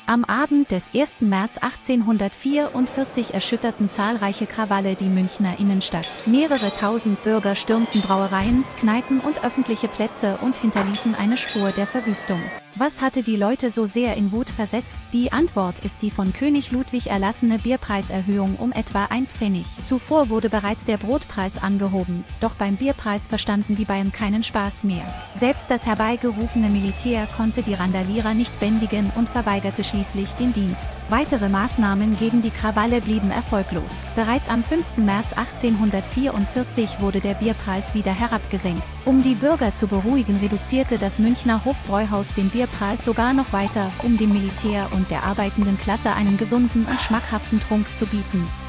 Am Abend des 1. März 1844 erschütterten zahlreiche Krawalle die Münchner Innenstadt. Mehrere tausend Bürger stürmten Brauereien, Kneipen und öffentliche Plätze und hinterließen eine Spur der Verwüstung. Was hatte die Leute so sehr in Wut versetzt? Die Antwort ist die von König Ludwig erlassene Bierpreiserhöhung um etwa 1 Pfennig. Zuvor wurde bereits der Brotpreis angehoben, doch beim Bierpreis verstanden die Bayern keinen Spaß mehr. Selbst das herbeigerufene Militär konnte die Randalierer nicht bändigen und verweigerte schließlich den Dienst. Weitere Maßnahmen gegen die Krawalle blieben erfolglos. Bereits am 5. März 1844 wurde der Bierpreis wieder herabgesenkt. Um die Bürger zu beruhigen, reduzierte das Münchner Hofbräuhaus den Bierpreis sogar noch weiter, um dem Militär und der arbeitenden Klasse einen gesunden und schmackhaften Trunk zu bieten.